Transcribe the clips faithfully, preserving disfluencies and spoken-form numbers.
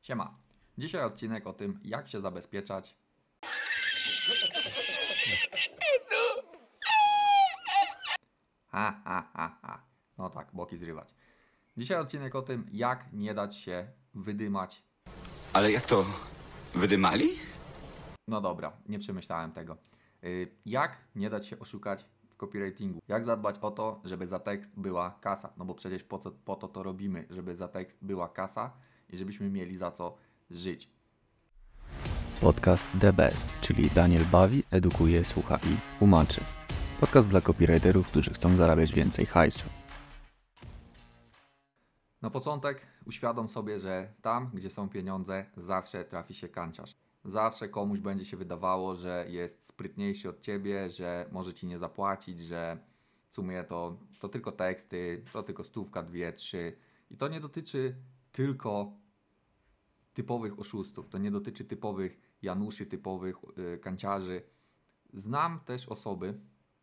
Siema. Dzisiaj odcinek o tym, jak się zabezpieczać. Ha, ha, ha, ha. No tak, boki zrywać. Dzisiaj odcinek o tym, jak nie dać się wydymać. Ale jak to? Wydymali? No dobra, nie przemyślałem tego. Yy, jak nie dać się oszukać w copywritingu? Jak zadbać o to, żeby za tekst była kasa? No bo przecież po, co, po to to robimy, żeby za tekst była kasa i żebyśmy mieli za co żyć. Podcast The Best, czyli Daniel bawi, edukuje, słucha i tłumaczy. Podcast dla copywriterów, którzy chcą zarabiać więcej hajsu. Na początek uświadom sobie, że tam, gdzie są pieniądze, zawsze trafi się kanciarz. Zawsze komuś będzie się wydawało, że jest sprytniejszy od ciebie, że może ci nie zapłacić, że w sumie to, to tylko teksty, to tylko stówka, dwie, trzy. I to nie dotyczy tylko typowych oszustów, to nie dotyczy typowych Januszy, typowych yy, kanciarzy. Znam też osoby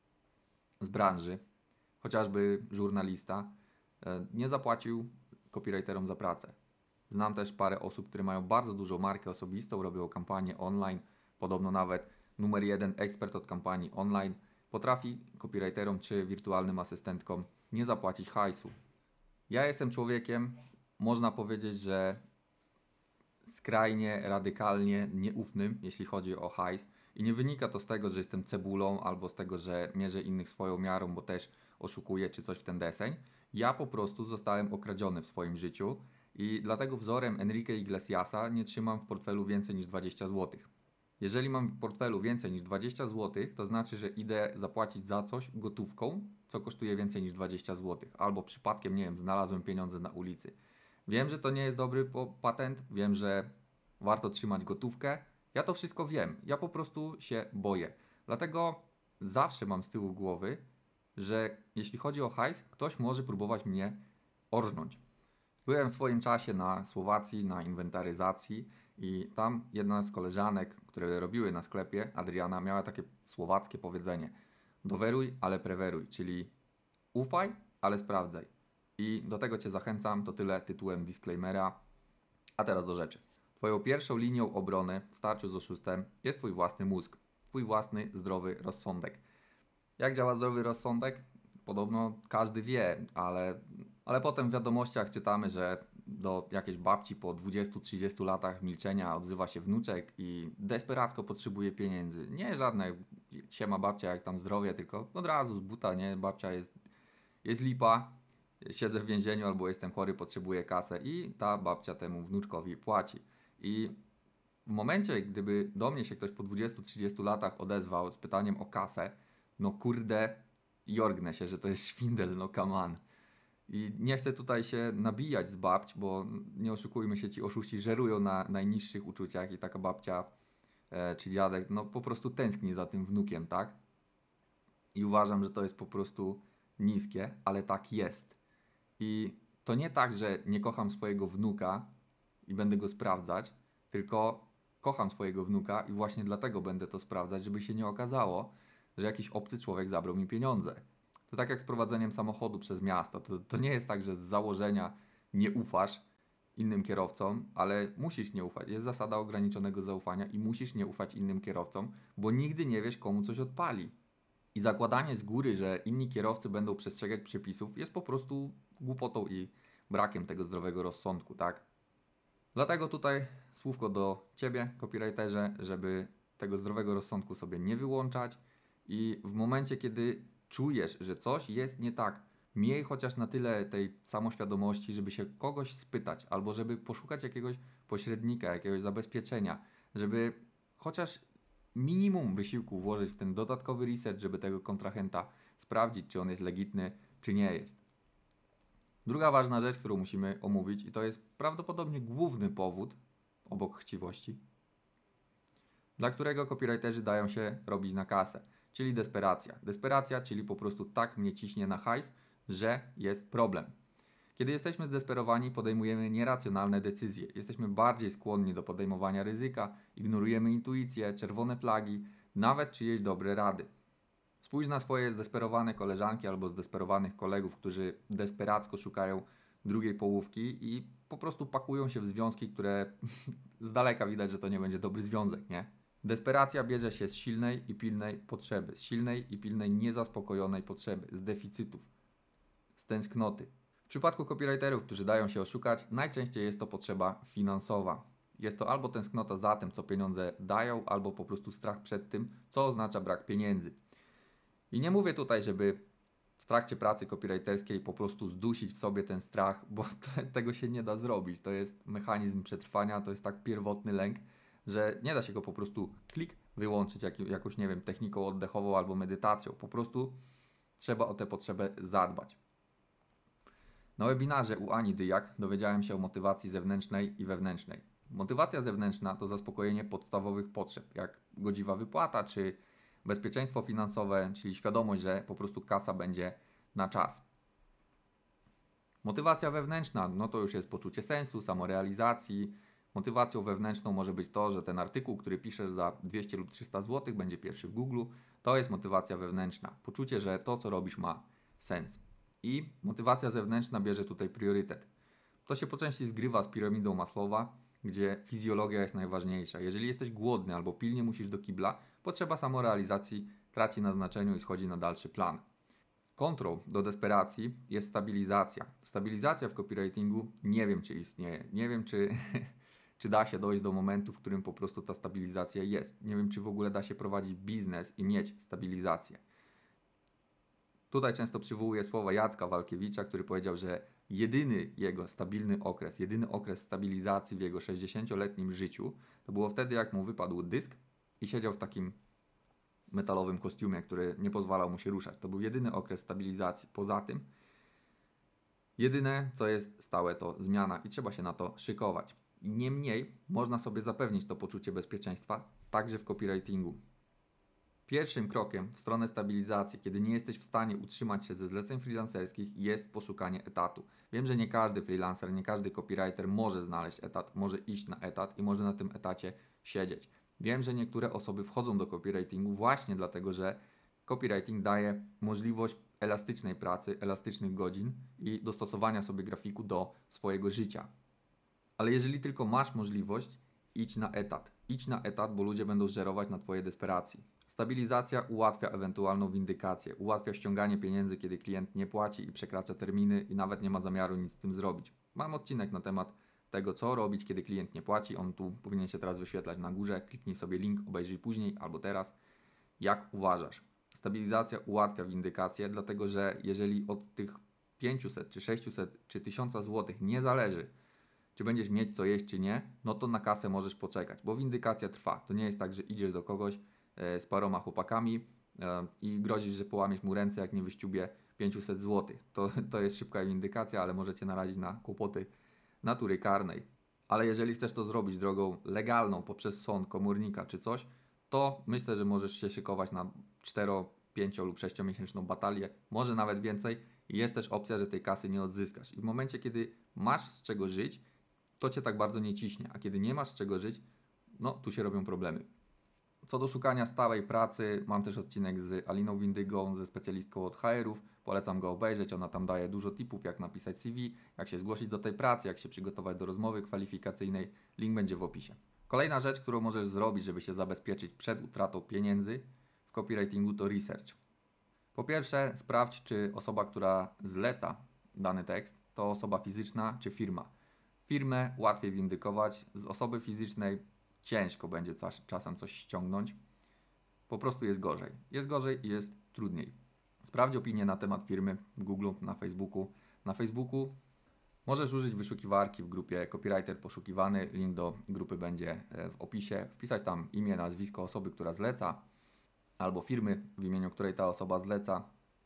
z branży, chociażby żurnalista, yy, nie zapłacił copywriterom za pracę. Znam też parę osób, które mają bardzo dużą markę osobistą, robią kampanię online, podobno nawet numer jeden ekspert od kampanii online potrafi copywriterom czy wirtualnym asystentkom nie zapłacić hajsu. Ja jestem człowiekiem, można powiedzieć, że skrajnie, radykalnie nieufnym, jeśli chodzi o hajs. I nie wynika to z tego, że jestem cebulą albo z tego, że mierzę innych swoją miarą, bo też oszukuję czy coś w ten deseń. Ja po prostu zostałem okradziony w swoim życiu i dlatego wzorem Enrique Iglesiasa nie trzymam w portfelu więcej niż dwadzieścia złotych. Jeżeli mam w portfelu więcej niż dwadzieścia złotych, to znaczy, że idę zapłacić za coś gotówką, co kosztuje więcej niż dwadzieścia złotych. Albo przypadkiem, nie wiem, znalazłem pieniądze na ulicy. Wiem, że to nie jest dobry patent, wiem, że warto trzymać gotówkę. Ja to wszystko wiem. Ja po prostu się boję. Dlatego zawsze mam z tyłu głowy, że jeśli chodzi o hajs, ktoś może próbować mnie orżnąć. Byłem w swoim czasie na Słowacji, na inwentaryzacji i tam jedna z koleżanek, które robiły na sklepie, Adriana, miała takie słowackie powiedzenie: doweruj, ale preweruj, czyli ufaj, ale sprawdzaj. I do tego Cię zachęcam, to tyle tytułem disclaimera. A teraz do rzeczy. Twoją pierwszą linią obrony w starciu z oszustem jest Twój własny mózg, Twój własny zdrowy rozsądek. Jak działa zdrowy rozsądek? Podobno każdy wie, ale, ale potem w wiadomościach czytamy, że do jakiejś babci po dwudziestu trzydziestu latach milczenia odzywa się wnuczek i desperacko potrzebuje pieniędzy. Nie żadne siema babcia, jak tam zdrowie, tylko od razu z buta, nie? Babcia jest, jest lipa, siedzę w więzieniu albo jestem chory, potrzebuję kasę i ta babcia temu wnuczkowi płaci. I w momencie, gdyby do mnie się ktoś po dwudziestu trzydziestu latach odezwał z pytaniem o kasę, no kurde, jorgnę się, że to jest szwindel, no come on. I nie chcę tutaj się nabijać z babć, bo nie oszukujmy się, ci oszuści żerują na najniższych uczuciach i taka babcia e, czy dziadek, no po prostu tęskni za tym wnukiem, tak? I uważam, że to jest po prostu niskie, ale tak jest. I to nie tak, że nie kocham swojego wnuka i będę go sprawdzać, tylko kocham swojego wnuka i właśnie dlatego będę to sprawdzać, żeby się nie okazało, że jakiś obcy człowiek zabrał mi pieniądze. To tak jak z prowadzeniem samochodu przez miasto. To, to nie jest tak, że z założenia nie ufasz innym kierowcom, ale musisz nie ufać. Jest zasada ograniczonego zaufania i musisz nie ufać innym kierowcom, bo nigdy nie wiesz, komu coś odpali. I zakładanie z góry, że inni kierowcy będą przestrzegać przepisów, jest po prostu głupotą i brakiem tego zdrowego rozsądku, tak? Dlatego tutaj słówko do Ciebie, copywriterze, żeby tego zdrowego rozsądku sobie nie wyłączać i w momencie, kiedy czujesz, że coś jest nie tak, miej chociaż na tyle tej samoświadomości, żeby się kogoś spytać albo żeby poszukać jakiegoś pośrednika, jakiegoś zabezpieczenia, żeby chociaż minimum wysiłku włożyć w ten dodatkowy research, żeby tego kontrahenta sprawdzić, czy on jest legitny, czy nie jest. Druga ważna rzecz, którą musimy omówić, i to jest prawdopodobnie główny powód, obok chciwości, dla którego copywriterzy dają się robić na kasę, czyli desperacja. Desperacja, czyli po prostu tak mnie ciśnie na hajs, że jest problem. Kiedy jesteśmy zdesperowani, podejmujemy nieracjonalne decyzje. Jesteśmy bardziej skłonni do podejmowania ryzyka, ignorujemy intuicję, czerwone flagi, nawet czyjeś dobre rady. Spójrz na swoje zdesperowane koleżanki albo zdesperowanych kolegów, którzy desperacko szukają drugiej połówki i po prostu pakują się w związki, które z daleka widać, że to nie będzie dobry związek, nie? Desperacja bierze się z silnej i pilnej potrzeby, z silnej i pilnej niezaspokojonej potrzeby, z deficytów, z tęsknoty. W przypadku copywriterów, którzy dają się oszukać, najczęściej jest to potrzeba finansowa. Jest to albo tęsknota za tym, co pieniądze dają, albo po prostu strach przed tym, co oznacza brak pieniędzy. I nie mówię tutaj, żeby w trakcie pracy copywriterskiej po prostu zdusić w sobie ten strach, bo to, tego się nie da zrobić. To jest mechanizm przetrwania, to jest tak pierwotny lęk, że nie da się go po prostu klik wyłączyć jak, jakąś, nie wiem, techniką oddechową albo medytacją. Po prostu trzeba o tę potrzebę zadbać. Na webinarze u Ani Dyjak dowiedziałem się o motywacji zewnętrznej i wewnętrznej. Motywacja zewnętrzna to zaspokojenie podstawowych potrzeb, jak godziwa wypłata, czy bezpieczeństwo finansowe, czyli świadomość, że po prostu kasa będzie na czas. Motywacja wewnętrzna, no to już jest poczucie sensu, samorealizacji. Motywacją wewnętrzną może być to, że ten artykuł, który piszesz za dwieście lub trzysta złotych, będzie pierwszy w Google. To jest motywacja wewnętrzna. Poczucie, że to, co robisz, ma sens. I motywacja zewnętrzna bierze tutaj priorytet. To się po części zgrywa z piramidą Maslowa, gdzie fizjologia jest najważniejsza. Jeżeli jesteś głodny albo pilnie musisz do kibla, potrzeba samorealizacji traci na znaczeniu i schodzi na dalszy plan. Kontrą do desperacji jest stabilizacja. Stabilizacja w copywritingu nie wiem, czy istnieje. Nie wiem, czy, czy da się dojść do momentu, w którym po prostu ta stabilizacja jest. Nie wiem, czy w ogóle da się prowadzić biznes i mieć stabilizację. Tutaj często przywołuję słowa Jacka Walkiewicza, który powiedział, że jedyny jego stabilny okres, jedyny okres stabilizacji w jego sześćdziesięcioletnim życiu to było wtedy, jak mu wypadł dysk i siedział w takim metalowym kostiumie, który nie pozwalał mu się ruszać. To był jedyny okres stabilizacji. Poza tym jedyne, co jest stałe, to zmiana i trzeba się na to szykować. Niemniej można sobie zapewnić to poczucie bezpieczeństwa także w copywritingu. Pierwszym krokiem w stronę stabilizacji, kiedy nie jesteś w stanie utrzymać się ze zleceń freelancerskich, jest poszukanie etatu. Wiem, że nie każdy freelancer, nie każdy copywriter może znaleźć etat, może iść na etat i może na tym etacie siedzieć. Wiem, że niektóre osoby wchodzą do copywritingu właśnie dlatego, że copywriting daje możliwość elastycznej pracy, elastycznych godzin i dostosowania sobie grafiku do swojego życia. Ale jeżeli tylko masz możliwość, idź na etat. Idź na etat, bo ludzie będą żerować na Twojej desperacji. Stabilizacja ułatwia ewentualną windykację, ułatwia ściąganie pieniędzy, kiedy klient nie płaci i przekracza terminy i nawet nie ma zamiaru nic z tym zrobić. Mam odcinek na temat tego, co robić, kiedy klient nie płaci. On tu powinien się teraz wyświetlać na górze. Kliknij sobie link, obejrzyj później albo teraz. Jak uważasz? Stabilizacja ułatwia windykację, dlatego że jeżeli od tych pięciuset, czy sześciuset, czy tysiąc złotych nie zależy, czy będziesz mieć co jeść, czy nie, no to na kasę możesz poczekać, bo windykacja trwa. To nie jest tak, że idziesz do kogoś z paroma chłopakami i grozisz, że połamiesz mu ręce, jak nie wyściubie pięćset złotych. To, to jest szybka windykacja, ale może Cię narazić na kłopoty natury karnej. Ale jeżeli chcesz to zrobić drogą legalną, poprzez sąd, komornika czy coś, to myślę, że możesz się szykować na cztero, pięcio lub sześciomiesięczną batalię, może nawet więcej i jest też opcja, że tej kasy nie odzyskasz. I w momencie, kiedy masz z czego żyć, to Cię tak bardzo nie ciśnie, a kiedy nie masz z czego żyć, no tu się robią problemy. Co do szukania stałej pracy, mam też odcinek z Aliną Windygą, ze specjalistką od H R ów. Polecam go obejrzeć, ona tam daje dużo tipów, jak napisać C V, jak się zgłosić do tej pracy, jak się przygotować do rozmowy kwalifikacyjnej. Link będzie w opisie. Kolejna rzecz, którą możesz zrobić, żeby się zabezpieczyć przed utratą pieniędzy w copywritingu, to research. Po pierwsze, sprawdź, czy osoba, która zleca dany tekst, to osoba fizyczna czy firma. Firmę łatwiej windykować, z osoby fizycznej ciężko będzie czasem coś ściągnąć. Po prostu jest gorzej. Jest gorzej i jest trudniej. Sprawdź opinię na temat firmy w Google, na Facebooku. Na Facebooku możesz użyć wyszukiwarki w grupie Copywriter Poszukiwany. Link do grupy będzie w opisie. Wpisać tam imię, nazwisko osoby, która zleca, albo firmy, w imieniu której ta osoba zleca.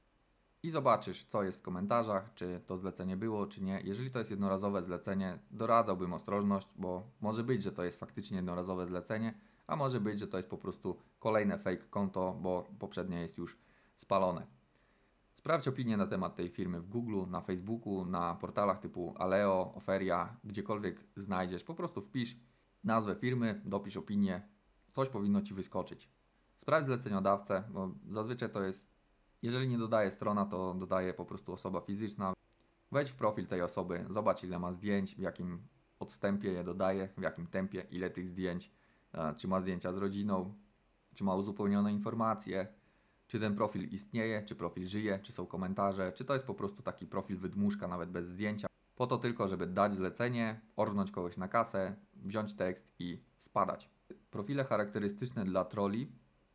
I zobaczysz, co jest w komentarzach, czy to zlecenie było, czy nie. Jeżeli to jest jednorazowe zlecenie, doradzałbym ostrożność, bo może być, że to jest faktycznie jednorazowe zlecenie, a może być, że to jest po prostu kolejne fake konto, bo poprzednie jest już spalone. Sprawdź opinię na temat tej firmy w Google, na Facebooku, na portalach typu Aleo, Oferia, gdziekolwiek znajdziesz. Po prostu wpisz nazwę firmy, dopisz opinię, coś powinno Ci wyskoczyć. Sprawdź zleceniodawcę, bo zazwyczaj to jest, jeżeli nie dodaje strona, to dodaje po prostu osoba fizyczna. Wejdź w profil tej osoby, zobacz ile ma zdjęć, w jakim odstępie je dodaje, w jakim tempie, ile tych zdjęć, czy ma zdjęcia z rodziną, czy ma uzupełnione informacje, czy ten profil istnieje, czy profil żyje, czy są komentarze, czy to jest po prostu taki profil wydmuszka nawet bez zdjęcia. Po to tylko, żeby dać zlecenie, orznąć kogoś na kasę, wziąć tekst i spadać. Profile charakterystyczne dla trolli,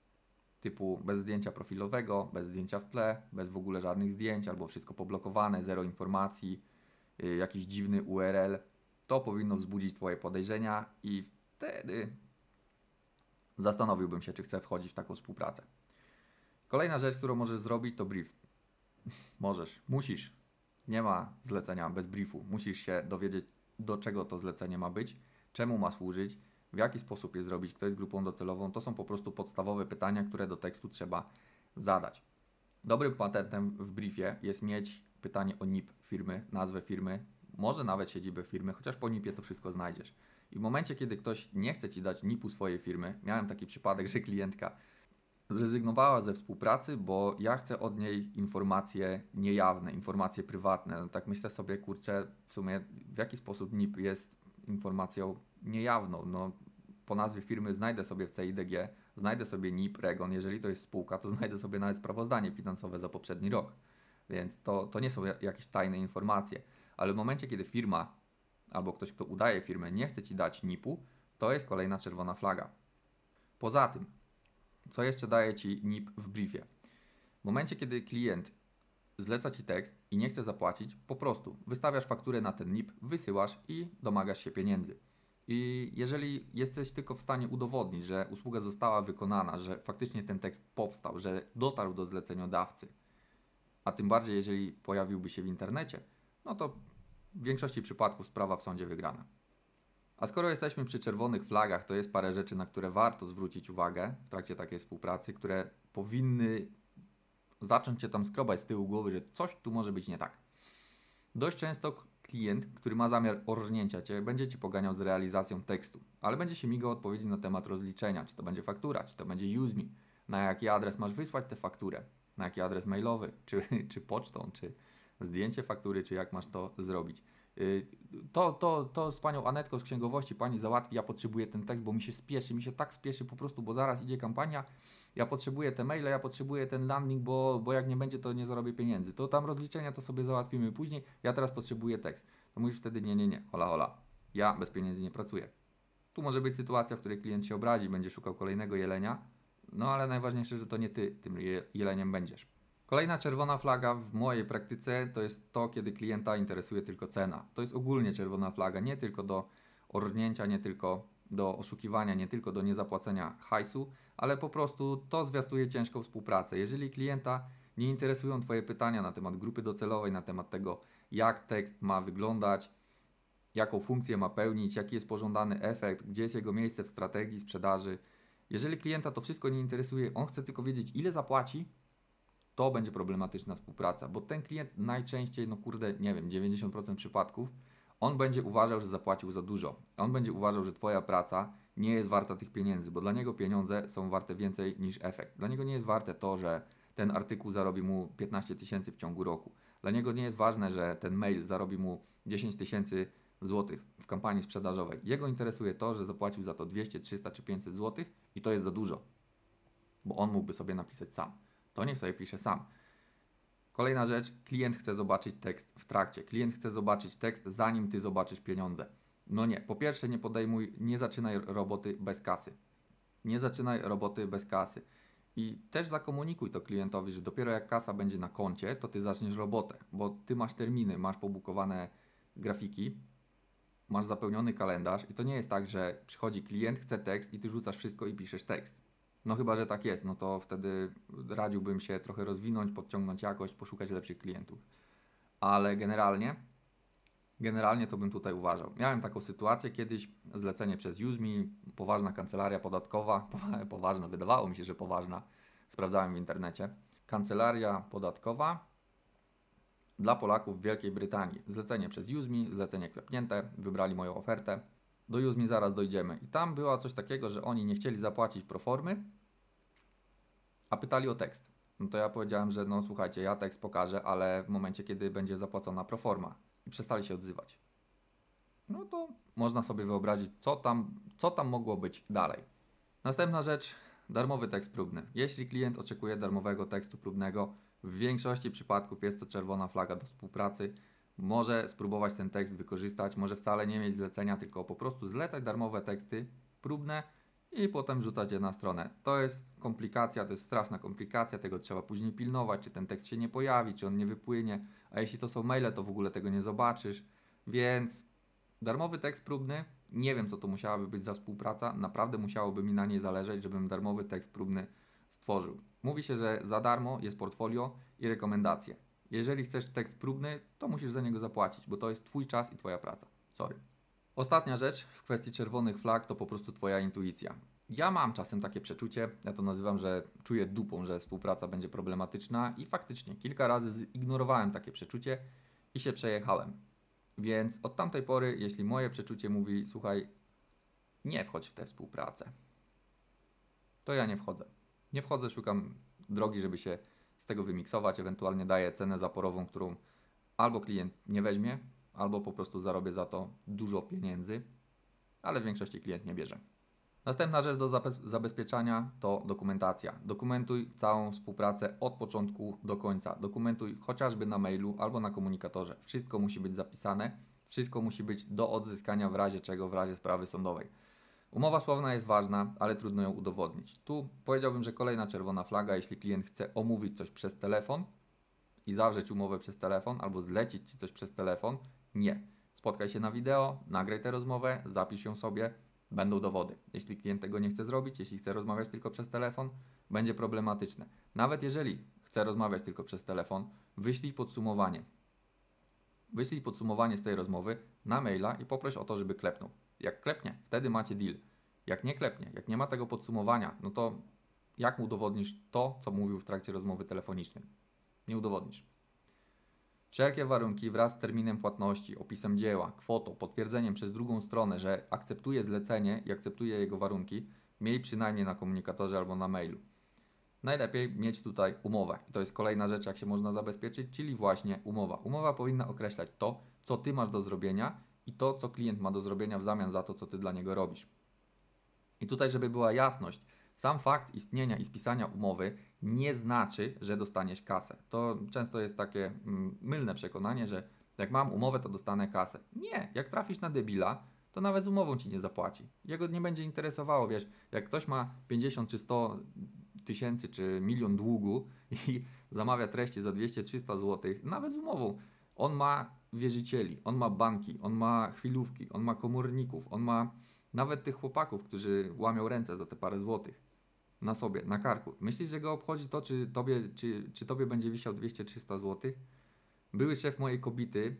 typu bez zdjęcia profilowego, bez zdjęcia w tle, bez w ogóle żadnych zdjęć, albo wszystko poblokowane, zero informacji, yy, jakiś dziwny U R L, to powinno wzbudzić Twoje podejrzenia i wtedy zastanowiłbym się, czy chcę wchodzić w taką współpracę. Kolejna rzecz, którą możesz zrobić, to brief. Możesz, musisz. Nie ma zlecenia bez briefu. Musisz się dowiedzieć, do czego to zlecenie ma być, czemu ma służyć, w jaki sposób je zrobić, kto jest grupą docelową. To są po prostu podstawowe pytania, które do tekstu trzeba zadać. Dobrym patentem w briefie jest mieć pytanie o N I P firmy, nazwę firmy, może nawet siedzibę firmy, chociaż po N I P ie to wszystko znajdziesz. I w momencie, kiedy ktoś nie chce Ci dać N I P u swojej firmy, miałem taki przypadek, że klientka zrezygnowała ze współpracy, bo ja chcę od niej informacje niejawne, informacje prywatne. No tak myślę sobie, kurczę, w sumie w jaki sposób N I P jest informacją niejawną. No, po nazwie firmy znajdę sobie w C I D G, znajdę sobie N I P, REGON, jeżeli to jest spółka, to znajdę sobie nawet sprawozdanie finansowe za poprzedni rok. Więc to, to nie są jakieś tajne informacje. Ale w momencie, kiedy firma albo ktoś, kto udaje firmę, nie chce Ci dać N I P u, to jest kolejna czerwona flaga. Poza tym, co jeszcze daje Ci N I P w briefie? W momencie, kiedy klient zleca Ci tekst i nie chce zapłacić, po prostu wystawiasz fakturę na ten N I P, wysyłasz i domagasz się pieniędzy. I jeżeli jesteś tylko w stanie udowodnić, że usługa została wykonana, że faktycznie ten tekst powstał, że dotarł do zleceniodawcy, a tym bardziej jeżeli pojawiłby się w internecie, no to w większości przypadków sprawa w sądzie wygrana. A skoro jesteśmy przy czerwonych flagach, to jest parę rzeczy, na które warto zwrócić uwagę w trakcie takiej współpracy, które powinny zacząć Cię tam skrobać z tyłu głowy, że coś tu może być nie tak. Dość często klient, który ma zamiar orżnięcia Cię, będzie Ci poganiał z realizacją tekstu, ale będzie się migał odpowiedzi na temat rozliczenia, czy to będzie faktura, czy to będzie use me, na jaki adres masz wysłać tę fakturę, na jaki adres mailowy, czy, czy pocztą, czy zdjęcie faktury, czy jak masz to zrobić. To, to, to z Panią Anetką z księgowości Pani załatwi, ja potrzebuję ten tekst, bo mi się spieszy, mi się tak spieszy po prostu, bo zaraz idzie kampania, ja potrzebuję te maile, ja potrzebuję ten landing, bo, bo jak nie będzie, to nie zarobię pieniędzy. To tam rozliczenia to sobie załatwimy później, ja teraz potrzebuję tekst. To mówisz wtedy nie, nie, nie, hola, hola, ja bez pieniędzy nie pracuję. Tu może być sytuacja, w której klient się obrazi, będzie szukał kolejnego jelenia, no ale najważniejsze, że to nie Ty tym jeleniem będziesz. Kolejna czerwona flaga w mojej praktyce to jest to, kiedy klienta interesuje tylko cena. To jest ogólnie czerwona flaga, nie tylko do orżnięcia, nie tylko do oszukiwania, nie tylko do niezapłacenia hajsu, ale po prostu to zwiastuje ciężką współpracę. Jeżeli klienta nie interesują Twoje pytania na temat grupy docelowej, na temat tego, jak tekst ma wyglądać, jaką funkcję ma pełnić, jaki jest pożądany efekt, gdzie jest jego miejsce w strategii sprzedaży. Jeżeli klienta to wszystko nie interesuje, on chce tylko wiedzieć, ile zapłaci, to będzie problematyczna współpraca, bo ten klient najczęściej, no kurde, nie wiem, dziewięćdziesiąt procent przypadków, on będzie uważał, że zapłacił za dużo. On będzie uważał, że Twoja praca nie jest warta tych pieniędzy, bo dla niego pieniądze są warte więcej niż efekt. Dla niego nie jest warte to, że ten artykuł zarobi mu piętnaście tysięcy w ciągu roku. Dla niego nie jest ważne, że ten mail zarobi mu dziesięć tysięcy złotych w kampanii sprzedażowej. Jego interesuje to, że zapłacił za to dwieście, trzysta czy pięćset złotych i to jest za dużo, bo on mógłby sobie napisać sam. To niech sobie pisze sam. Kolejna rzecz, klient chce zobaczyć tekst w trakcie. Klient chce zobaczyć tekst, zanim Ty zobaczysz pieniądze. No nie, po pierwsze nie podejmuj, nie zaczynaj roboty bez kasy. Nie zaczynaj roboty bez kasy. I też zakomunikuj to klientowi, że dopiero jak kasa będzie na koncie, to Ty zaczniesz robotę, bo Ty masz terminy, masz pobukowane grafiki, masz zapełniony kalendarz i to nie jest tak, że przychodzi klient, chce tekst i Ty rzucasz wszystko i piszesz tekst. No chyba, że tak jest, no to wtedy radziłbym się trochę rozwinąć, podciągnąć jakość, poszukać lepszych klientów. Ale generalnie, generalnie to bym tutaj uważał. Miałem taką sytuację kiedyś, zlecenie przez use me, poważna kancelaria podatkowa, poważna, wydawało mi się, że poważna, sprawdzałem w internecie. Kancelaria podatkowa dla Polaków w Wielkiej Brytanii. Zlecenie przez use me, zlecenie klepnięte, wybrali moją ofertę. Do use me zaraz dojdziemy. I tam było coś takiego, że oni nie chcieli zapłacić proformy, a pytali o tekst. No to ja powiedziałem, że no słuchajcie, ja tekst pokażę, ale w momencie, kiedy będzie zapłacona proforma. I przestali się odzywać. No to można sobie wyobrazić, co tam, co tam mogło być dalej. Następna rzecz, darmowy tekst próbny. Jeśli klient oczekuje darmowego tekstu próbnego, w większości przypadków jest to czerwona flaga do współpracy. Może spróbować ten tekst wykorzystać, może wcale nie mieć zlecenia, tylko po prostu zlecać darmowe teksty próbne i potem rzucać je na stronę. To jest komplikacja, to jest straszna komplikacja, tego trzeba później pilnować, czy ten tekst się nie pojawi, czy on nie wypłynie, a jeśli to są maile, to w ogóle tego nie zobaczysz, więc darmowy tekst próbny, nie wiem co to musiałaby być za współpraca, naprawdę musiałoby mi na niej zależeć, żebym darmowy tekst próbny stworzył. Mówi się, że za darmo jest portfolio i rekomendacje. Jeżeli chcesz tekst próbny, to musisz za niego zapłacić, bo to jest Twój czas i Twoja praca. Sorry. Ostatnia rzecz w kwestii czerwonych flag to po prostu Twoja intuicja. Ja mam czasem takie przeczucie, ja to nazywam, że czuję dupą, że współpraca będzie problematyczna i faktycznie kilka razy zignorowałem takie przeczucie i się przejechałem. Więc od tamtej pory, jeśli moje przeczucie mówi, słuchaj, nie wchodź w tę współpracę, to ja nie wchodzę. Nie wchodzę, szukam drogi, żeby się z tego wymiksować, ewentualnie daję cenę zaporową, którą albo klient nie weźmie, albo po prostu zarobię za to dużo pieniędzy, ale w większości klient nie bierze. Następna rzecz do zabezpieczania to dokumentacja. Dokumentuj całą współpracę od początku do końca. Dokumentuj chociażby na mailu albo na komunikatorze. Wszystko musi być zapisane, wszystko musi być do odzyskania w razie czego, w razie sprawy sądowej. Umowa słowna jest ważna, ale trudno ją udowodnić. Tu powiedziałbym, że kolejna czerwona flaga, jeśli klient chce omówić coś przez telefon i zawrzeć umowę przez telefon albo zlecić Ci coś przez telefon, nie. Spotkaj się na wideo, nagraj tę rozmowę, zapisz ją sobie, będą dowody. Jeśli klient tego nie chce zrobić, jeśli chce rozmawiać tylko przez telefon, będzie problematyczne. Nawet jeżeli chce rozmawiać tylko przez telefon, wyślij podsumowanie. Wyślij podsumowanie z tej rozmowy na maila i poproś o to, żeby klepnął. Jak klepnie, wtedy macie deal. Jak nie klepnie, jak nie ma tego podsumowania, no to jak mu udowodnisz to, co mówił w trakcie rozmowy telefonicznej? Nie udowodnisz. Wszelkie warunki wraz z terminem płatności, opisem dzieła, kwotą, potwierdzeniem przez drugą stronę, że akceptuje zlecenie i akceptuje jego warunki, miej przynajmniej na komunikatorze albo na mailu. Najlepiej mieć tutaj umowę. I to jest kolejna rzecz, jak się można zabezpieczyć, czyli właśnie umowa. Umowa powinna określać to, co Ty masz do zrobienia i to, co klient ma do zrobienia w zamian za to, co Ty dla niego robisz. I tutaj, żeby była jasność, sam fakt istnienia i spisania umowy nie znaczy, że dostaniesz kasę. To często jest takie mm, mylne przekonanie, że jak mam umowę, to dostanę kasę. Nie, jak trafisz na debila, to nawet z umową Ci nie zapłaci. Jego nie będzie interesowało, wiesz, jak ktoś ma pięćdziesiąt czy sto tysięcy czy milion długu i zamawia treści za dwieście trzysta złotych, nawet z umową, on ma wierzycieli, on ma banki, on ma chwilówki, on ma komorników, on ma nawet tych chłopaków, którzy łamią ręce za te parę złotych na sobie, na karku. Myślisz, że go obchodzi to, czy tobie, czy, czy tobie będzie wisiał dwieście trzysta złotych? Były szef mojej kobiety,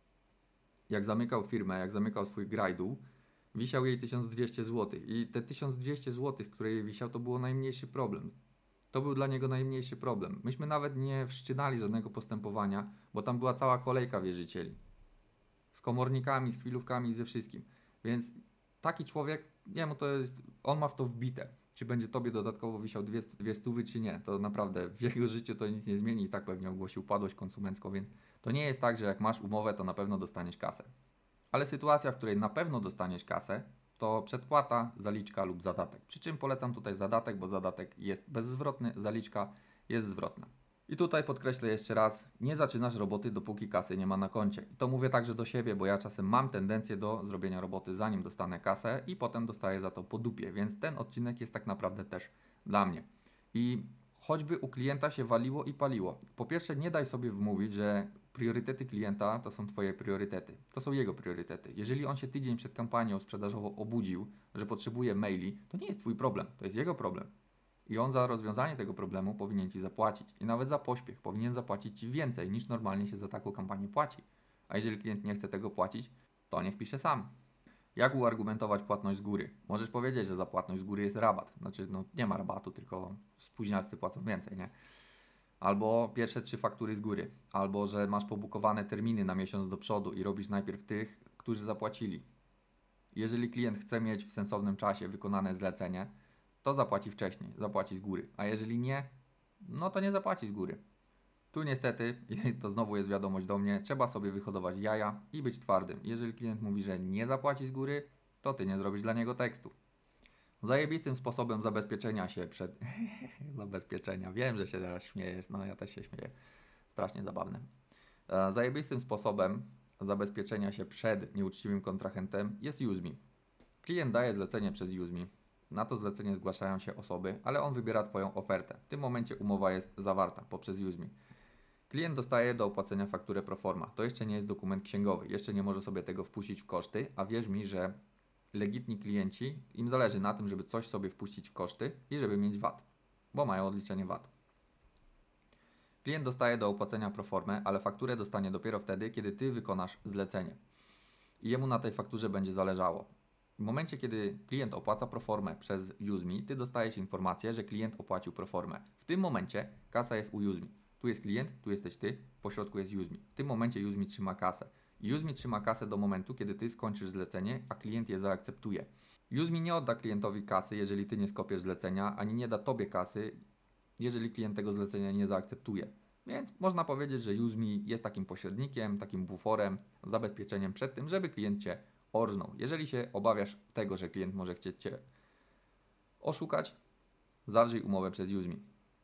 jak zamykał firmę, jak zamykał swój grajdół, wisiał jej tysiąc dwieście złotych i te tysiąc dwieście złotych, które jej wisiał, to było najmniejszy problem. To był dla niego najmniejszy problem. Myśmy nawet nie wszczynali żadnego postępowania, bo tam była cała kolejka wierzycieli. Z komornikami, z chwilówkami, ze wszystkim. Więc taki człowiek, jemu to jest, on ma w to wbite. Czy będzie tobie dodatkowo wisiał dwie, dwie stówy, czy nie. To naprawdę w jego życiu to nic nie zmieni i tak pewnie ogłosi upadłość konsumencką, więc to nie jest tak, że jak masz umowę, to na pewno dostaniesz kasę. Ale sytuacja, w której na pewno dostaniesz kasę, to przedpłata, zaliczka lub zadatek. Przy czym polecam tutaj zadatek, bo zadatek jest bezzwrotny, zaliczka jest zwrotna. I tutaj podkreślę jeszcze raz, nie zaczynasz roboty, dopóki kasy nie ma na koncie. I to mówię także do siebie, bo ja czasem mam tendencję do zrobienia roboty, zanim dostanę kasę i potem dostaję za to po dupie, więc ten odcinek jest tak naprawdę też dla mnie. I choćby u klienta się waliło i paliło. Po pierwsze, nie daj sobie wmówić, że priorytety klienta to są Twoje priorytety. To są jego priorytety. Jeżeli on się tydzień przed kampanią sprzedażową obudził, że potrzebuje maili, to nie jest Twój problem, to jest jego problem. I on za rozwiązanie tego problemu powinien Ci zapłacić. I nawet za pośpiech powinien zapłacić Ci więcej, niż normalnie się za taką kampanię płaci. A jeżeli klient nie chce tego płacić, to niech pisze sam. Jak uargumentować płatność z góry? Możesz powiedzieć, że za płatność z góry jest rabat. Znaczy, no nie ma rabatu, tylko spóźnialscy płacą więcej, nie? Albo pierwsze trzy faktury z góry. Albo, że masz pobukowane terminy na miesiąc do przodu i robisz najpierw tych, którzy zapłacili. Jeżeli klient chce mieć w sensownym czasie wykonane zlecenie, to zapłaci wcześniej, zapłaci z góry. A jeżeli nie, no to nie zapłaci z góry. Tu niestety, i to znowu jest wiadomość do mnie, trzeba sobie wyhodować jaja i być twardym. Jeżeli klient mówi, że nie zapłaci z góry, to ty nie zrobisz dla niego tekstu. Zajebistym sposobem zabezpieczenia się przed... zabezpieczenia, wiem, że się teraz śmiejesz, no ja też się śmieję. Strasznie zabawne. E, zajebistym sposobem zabezpieczenia się przed nieuczciwym kontrahentem jest UseMe. Klient daje zlecenie przez UseMe. Na to zlecenie zgłaszają się osoby, ale on wybiera Twoją ofertę. W tym momencie umowa jest zawarta poprzez UseMe. Klient dostaje do opłacenia fakturę proforma. To jeszcze nie jest dokument księgowy, jeszcze nie może sobie tego wpuścić w koszty, a wierz mi, że legitni klienci, im zależy na tym, żeby coś sobie wpuścić w koszty i żeby mieć V A T, bo mają odliczenie V A T. Klient dostaje do opłacenia proformę, ale fakturę dostanie dopiero wtedy, kiedy Ty wykonasz zlecenie. I jemu na tej fakturze będzie zależało. W momencie, kiedy klient opłaca proformę przez UseMe, Ty dostajesz informację, że klient opłacił proformę. W tym momencie kasa jest u UseMe. Tu jest klient, tu jesteś Ty, po środku jest UseMe. W tym momencie UseMe trzyma kasę. I UseMe trzyma kasę do momentu, kiedy Ty skończysz zlecenie, a klient je zaakceptuje. UseMe nie odda klientowi kasy, jeżeli Ty nie skopiesz zlecenia, ani nie da Tobie kasy, jeżeli klient tego zlecenia nie zaakceptuje. Więc można powiedzieć, że UseMe jest takim pośrednikiem, takim buforem, zabezpieczeniem przed tym, żeby klient Cię orżnął. Jeżeli się obawiasz tego, że klient może chcieć Cię oszukać, zawrzyj umowę przez UseMe.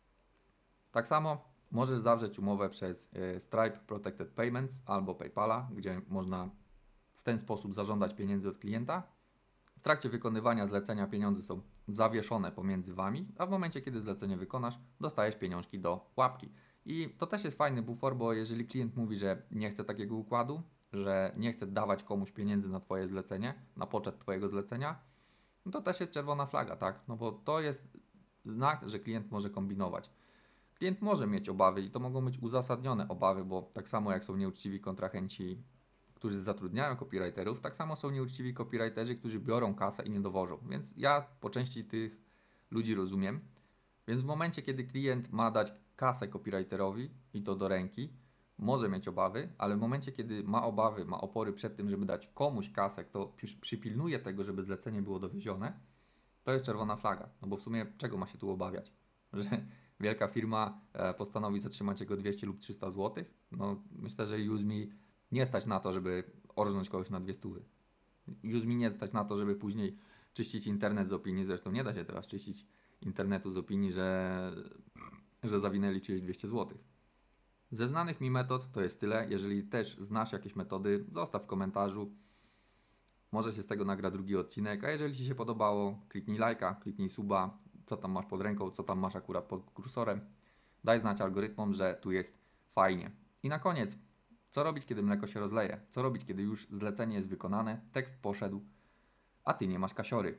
Tak samo możesz zawrzeć umowę przez Stripe Protected Payments albo PayPala, gdzie można w ten sposób zażądać pieniędzy od klienta. W trakcie wykonywania zlecenia pieniądze są zawieszone pomiędzy Wami, a w momencie, kiedy zlecenie wykonasz, dostajesz pieniążki do łapki. I to też jest fajny bufor, bo jeżeli klient mówi, że nie chce takiego układu, że nie chce dawać komuś pieniędzy na Twoje zlecenie, na poczet Twojego zlecenia, no to też jest czerwona flaga, tak? No bo to jest znak, że klient może kombinować. Klient może mieć obawy i to mogą być uzasadnione obawy, bo tak samo jak są nieuczciwi kontrahenci, którzy zatrudniają copywriterów, tak samo są nieuczciwi copywriterzy, którzy biorą kasę i nie dowożą. Więc ja po części tych ludzi rozumiem. Więc w momencie, kiedy klient ma dać kasę copywriterowi i to do ręki, może mieć obawy, ale w momencie, kiedy ma obawy, ma opory przed tym, żeby dać komuś kasę, kto przypilnuje tego, żeby zlecenie było dowiezione, to jest czerwona flaga. No bo w sumie czego ma się tu obawiać? Że wielka firma postanowi zatrzymać jego dwieście lub trzysta złotych? No myślę, że UseMe nie stać na to, żeby orżnąć kogoś na dwie stówy. UseMe nie stać na to, żeby później czyścić internet z opinii. Zresztą nie da się teraz czyścić internetu z opinii, że, że zawinęli czyjeś dwieście złotych. Ze znanych mi metod to jest tyle. Jeżeli też znasz jakieś metody, zostaw w komentarzu. Może się z tego nagra drugi odcinek, a jeżeli Ci się podobało, kliknij lajka, kliknij suba, co tam masz pod ręką, co tam masz akurat pod kursorem. Daj znać algorytmom, że tu jest fajnie. I na koniec, co robić, kiedy mleko się rozleje? Co robić, kiedy już zlecenie jest wykonane, tekst poszedł, a Ty nie masz kasiory?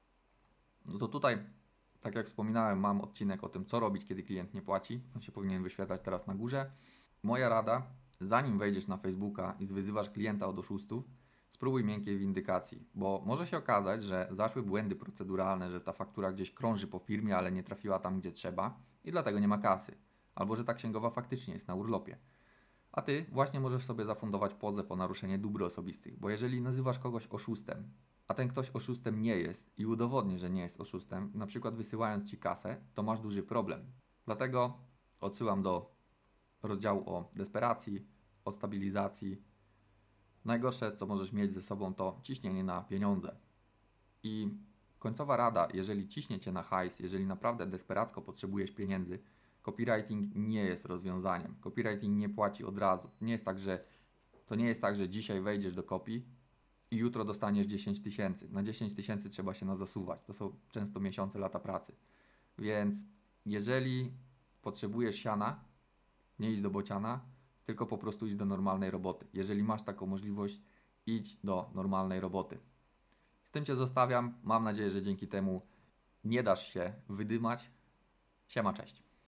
No to tutaj, tak jak wspominałem, mam odcinek o tym, co robić, kiedy klient nie płaci. On się powinien wyświetlać teraz na górze. Moja rada, zanim wejdziesz na Facebooka i zwyzywasz klienta od oszustów, spróbuj miękkiej windykacji, bo może się okazać, że zaszły błędy proceduralne, że ta faktura gdzieś krąży po firmie, ale nie trafiła tam, gdzie trzeba i dlatego nie ma kasy. Albo że ta księgowa faktycznie jest na urlopie. A Ty właśnie możesz sobie zafundować pozew o naruszenie dóbr osobistych, bo jeżeli nazywasz kogoś oszustem, a ten ktoś oszustem nie jest i udowodni, że nie jest oszustem, na przykład wysyłając Ci kasę, to masz duży problem. Dlatego odsyłam do rozdziału o desperacji, o stabilizacji. Najgorsze, co możesz mieć ze sobą, to ciśnienie na pieniądze. I końcowa rada, jeżeli ciśnie Cię na hajs, jeżeli naprawdę desperacko potrzebujesz pieniędzy, copywriting nie jest rozwiązaniem. Copywriting nie płaci od razu. Nie jest tak, że to nie jest tak, że dzisiaj wejdziesz do copy i jutro dostaniesz dziesięć tysięcy. Na dziesięć tysięcy trzeba się nazasuwać. To są często miesiące, lata pracy. Więc jeżeli potrzebujesz siana, nie idź do bociana, tylko po prostu idź do normalnej roboty. Jeżeli masz taką możliwość, idź do normalnej roboty. Z tym Cię zostawiam. Mam nadzieję, że dzięki temu nie dasz się wydymać. Siema, cześć.